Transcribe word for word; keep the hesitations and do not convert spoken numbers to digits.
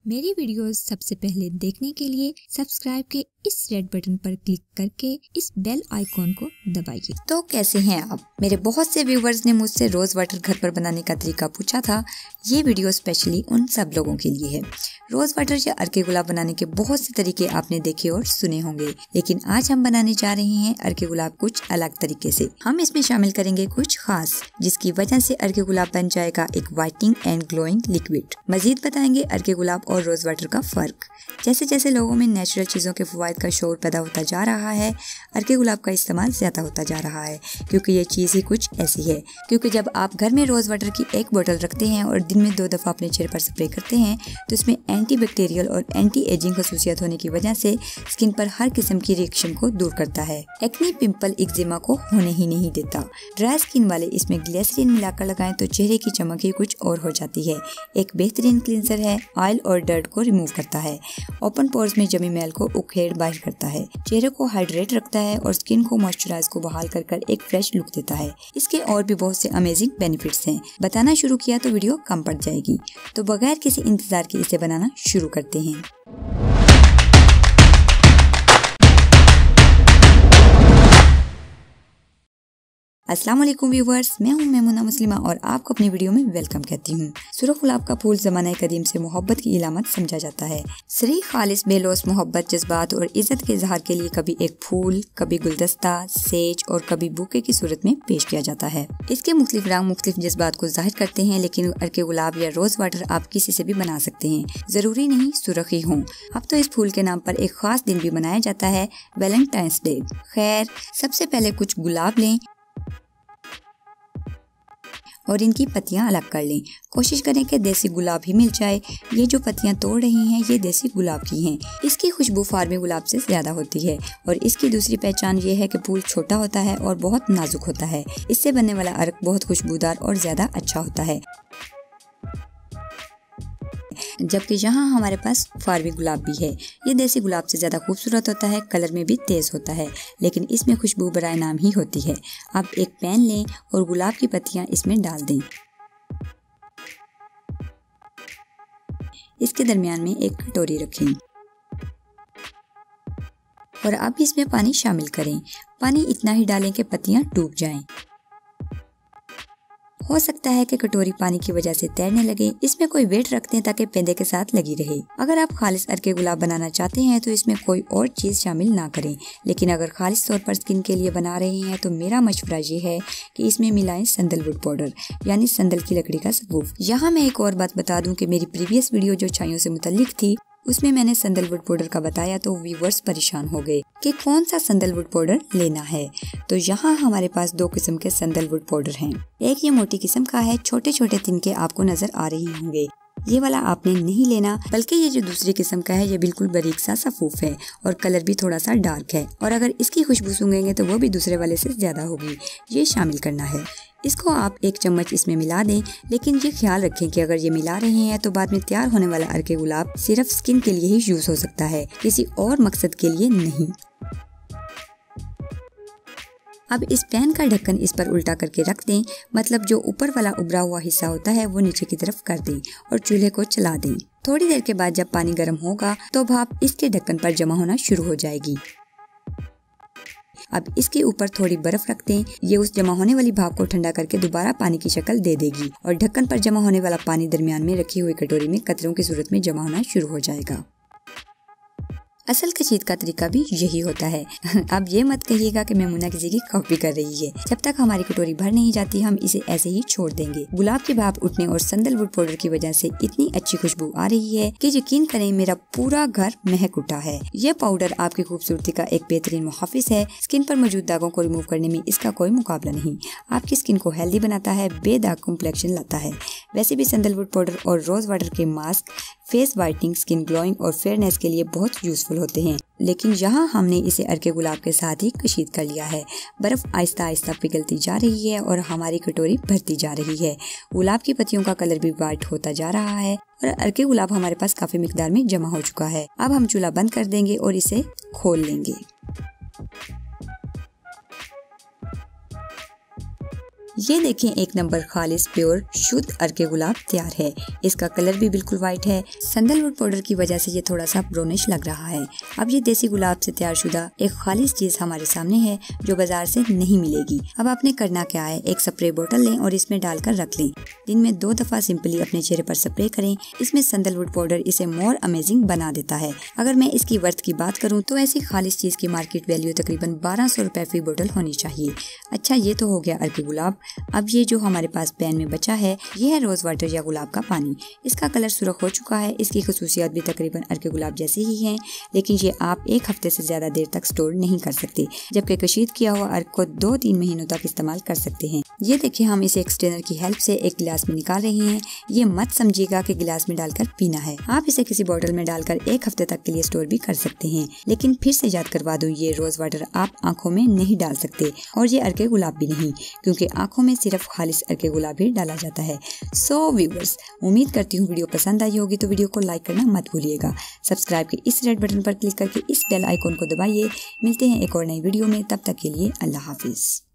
मेरी वीडियोस सबसे पहले देखने के लिए सब्सक्राइब के इस रेड बटन पर क्लिक करके इस बेल आइकॉन को दबाइए। तो कैसे हैं आप? मेरे बहुत से व्यूवर्स ने मुझसे रोज वाटर घर पर बनाने का तरीका पूछा था। ये वीडियो स्पेशली उन सब लोगों के लिए है। रोज वाटर या अर्के गुलाब बनाने के बहुत से तरीके आपने देखे और सुने होंगे, लेकिन आज हम बनाने जा रहे हैं अर्के गुलाब कुछ अलग तरीके से। हम इसमें शामिल करेंगे कुछ खास, जिसकी वजह से अर्के गुलाब बन जाएगा एक वाइटनिंग एंड ग्लोइंग लिक्विड। मजीद बताएंगे अर्के गुलाब और रोज वाटर का फर्क। जैसे जैसे लोगों में नेचुरल चीजों के फवायद का शोर पैदा होता जा रहा है, अर्के गुलाब का इस्तेमाल ज्यादा होता जा रहा है, क्योंकि ये चीज ही कुछ ऐसी है। क्योंकि जब आप घर में रोज वाटर की एक बोतल रखते हैं और दिन में दो दफा अपने चेहरे पर स्प्रे करते हैं, तो इसमें एंटी बैक्टीरियल और एंटी एजिंग खसूसियत होने की वजह से स्किन पर हर किस्म की रिएक्शन को दूर करता है। एक्ने, पिंपल, एक्जिमा को होने ही नहीं देता। ड्राई स्किन वाले इसमें ग्लिसरीन मिलाकर लगाएं तो चेहरे की चमक ही कुछ और हो जाती है। एक बेहतरीन क्लींसर है, ऑयल और डर्ट को रिमूव करता है, ओपन पोर्स में जमी मैल को उखेड़ बाहर करता है, चेहरे को हाइड्रेट रखता है और स्किन को मॉइस्चराइज को बहाल कर कर एक फ्रेश लुक देता है। इसके और भी बहुत से अमेजिंग बेनिफिट्स हैं। बताना शुरू किया तो वीडियो कम पड़ जाएगी, तो बगैर किसी इंतजार के इसे बनाना शुरू करते हैं। अस्सलाम वालेकुम व्यूवर्स, मैं हूं मेमुना मुस्लिमा और आपको अपनी वीडियो में वेलकम कहती हूं। सुर्ख गुलाब का फूल ज़माने कदीम से मोहब्बत की इलामत समझा जाता है। सरी खालिस बेलोस मोहब्बत, जज्बात और इज्जत के इजहार के लिए कभी एक फूल, कभी गुलदस्ता, सेज और कभी बुके की सूरत में पेश किया जाता है। इसके मुख्तलिफ रंग मुख्तलिफ जज्बात को जाहिर करते हैं, लेकिन अर्के गुलाब या रोज वाटर आप किसी से भी बना सकते हैं, जरूरी नहीं सुर्ख ही हो। अब तो इस फूल के नाम पर एक खास दिन भी मनाया जाता है, वैलेंटाइंस डे। खैर, सबसे पहले कुछ गुलाब लें और इनकी पत्तियां अलग कर लें। कोशिश करें कि देसी गुलाब ही मिल जाए। ये जो पत्तियां तोड़ रही हैं, ये देसी गुलाब की हैं। इसकी खुशबू फार्मी गुलाब से ज्यादा होती है और इसकी दूसरी पहचान ये है कि फूल छोटा होता है और बहुत नाजुक होता है। इससे बनने वाला अर्क बहुत खुशबूदार और ज्यादा अच्छा होता है, जबकि यहाँ हमारे पास फार्मी गुलाब भी है। ये देसी गुलाब से ज्यादा खूबसूरत होता है, कलर में भी तेज होता है, लेकिन इसमें खुशबू बराए नाम ही होती है। अब एक पैन लें और गुलाब की पत्तियां इसमें डाल दें। इसके दरमियान में एक कटोरी रखें और अब इसमें पानी शामिल करें। पानी इतना ही डालें कि पत्तियां डूब जाएं। हो सकता है कि कटोरी पानी की वजह से तैरने लगे। इसमें कोई वेट रख दें ताकि पेंदे के साथ लगी रहे। अगर आप खालिस अर्के गुलाब बनाना चाहते हैं तो इसमें कोई और चीज शामिल ना करें, लेकिन अगर खालिस तौर पर स्किन के लिए बना रहे हैं तो मेरा मशवरा ये है कि इसमें मिलाएं संदलवुड पाउडर, यानी संदल की लकड़ी का सबूत। यहाँ मैं एक और बात बता दूं कि मेरी प्रीवियस वीडियो जो छाइयों से मुतल्लिक थी, उसमें मैंने संदलवुड पाउडर का बताया तो व्यूअर्स परेशान हो गए कि कौन सा संदलवुड पाउडर लेना है। तो यहाँ हमारे पास दो किस्म के संदलवुड पाउडर हैं। एक ये मोटी किस्म का है, छोटे छोटे तिनके आपको नजर आ रहे होंगे। ये वाला आपने नहीं लेना, बल्कि ये जो दूसरी किस्म का है, ये बिल्कुल बारीक सा सफूफ है और कलर भी थोड़ा सा डार्क है, और अगर इसकी खुशबू सूंघेंगे तो वो भी दूसरे वाले से ज्यादा होगी। ये शामिल करना है। इसको आप एक चम्मच इसमें मिला दें, लेकिन ये ख्याल रखें कि अगर ये मिला रहे हैं तो बाद में तैयार होने वाला अर्के गुलाब सिर्फ स्किन के लिए ही यूज हो सकता है, किसी और मकसद के लिए नहीं। अब इस पैन का ढक्कन इस पर उल्टा करके रख दें, मतलब जो ऊपर वाला उभरा हुआ हिस्सा होता है वो नीचे की तरफ कर दें और चूल्हे को चला दें। थोड़ी देर के बाद जब पानी गर्म होगा तो भाप इसके ढक्कन पर जमा होना शुरू हो जाएगी। अब इसके ऊपर थोड़ी बर्फ रख दें। ये उस जमा होने वाली भाप को ठंडा करके दोबारा पानी की शक्ल दे देगी और ढक्कन पर जमा होने वाला पानी दरमियान में रखी हुई कटोरी में कतरों की सूरत में जमा होना शुरू हो जाएगा। असल कशीद का तरीका भी यही होता है। अब ये मत कहिएगा कि मेमुना किसी की कॉपी कर रही है। जब तक हमारी कटोरी भर नहीं जाती हम इसे ऐसे ही छोड़ देंगे। गुलाब की भाप उठने और संदलवुड पाउडर की वजह से इतनी अच्छी खुशबू आ रही है कि यकीन करें मेरा पूरा घर महक उठा है। ये पाउडर आपकी खूबसूरती का एक बेहतरीन मुहाफिज है। स्किन पर मौजूद दागों को रिमूव करने में इसका कोई मुकाबला नहीं। आपकी स्किन को हेल्दी बनाता है, बेदाग कॉम्प्लेक्शन लाता है। वैसे भी संदलवुड पाउडर और रोज वाटर के mask face whitening, skin glowing और फेयरनेस के लिए बहुत यूजफुल होते हैं, लेकिन यहाँ हमने इसे अर्के गुलाब के साथ ही कशीद कर लिया है। बर्फ आहिस्ता आहिस्ता पिघलती जा रही है और हमारी कटोरी भरती जा रही है। गुलाब की पत्तियों का कलर भी वाइट होता जा रहा है और अर्के गुलाब हमारे पास काफी मिकदार में जमा हो चुका है। अब हम चूल्हा बंद कर देंगे और इसे खोल लेंगे। ये देखें एक नंबर खालिस प्योर शुद्ध अर्के गुलाब तैयार है। इसका कलर भी बिल्कुल व्हाइट है। सैंडलवुड पाउडर की वजह से ये थोड़ा सा ब्राउनिश लग रहा है। अब ये देसी गुलाब से तैयार शुदा एक खालिस चीज हमारे सामने है जो बाजार से नहीं मिलेगी। अब आपने करना क्या है, एक स्प्रे बोतल लें और इसमें डालकर रख लें। दिन में दो दफा सिंपली अपने चेहरे पर स्प्रे करें। इसमें सैंडलवुड पाउडर इसे मोर अमेजिंग बना देता है। अगर मैं इसकी वर्थ की बात करूं तो ऐसी खालिस चीज की मार्केट वैल्यू तकरीबन बारह सौ रुपए फी बोतल होनी चाहिए। अच्छा, ये तो हो गया अर्के गुलाब। अब ये जो हमारे पास पैन में बचा है ये है रोज वाटर या गुलाब का पानी। इसका कलर सुर्ख हो चुका है। इसकी खसूसियात भी तकरीबन अर्के गुलाब जैसी ही है, लेकिन ये आप एक हफ्ते से ज्यादा देर तक स्टोर नहीं कर सकते, जबकि कशीद किया हुआ अर्क को दो तीन महीनों तक इस्तेमाल कर सकते हैं। ये देखिए, हम इसे एक स्ट्रेनर की हेल्प से एक गिलास में निकाल रहे हैं। ये मत समझिएगा कि गिलास में डालकर पीना है। आप इसे किसी बोतल में डालकर एक हफ्ते तक के लिए स्टोर भी कर सकते हैं, लेकिन फिर से याद करवा दूं, ये रोज वाटर आप आंखों में नहीं डाल सकते और ये अर्के गुलाब भी नहीं, क्योंकि आंखों में सिर्फ खालिस अर्के गुलाब ही डाला जाता है। सो व्यूअर्स, उम्मीद करती हूँ वीडियो पसंद आई होगी, तो वीडियो को लाइक करना मत भूलिएगा। सब्सक्राइब के इस रेड बटन पर क्लिक करके इस बेल आइकॉन को दबाइए। मिलते हैं एक और नई वीडियो में, तब तक के लिए अल्लाह हाफिज।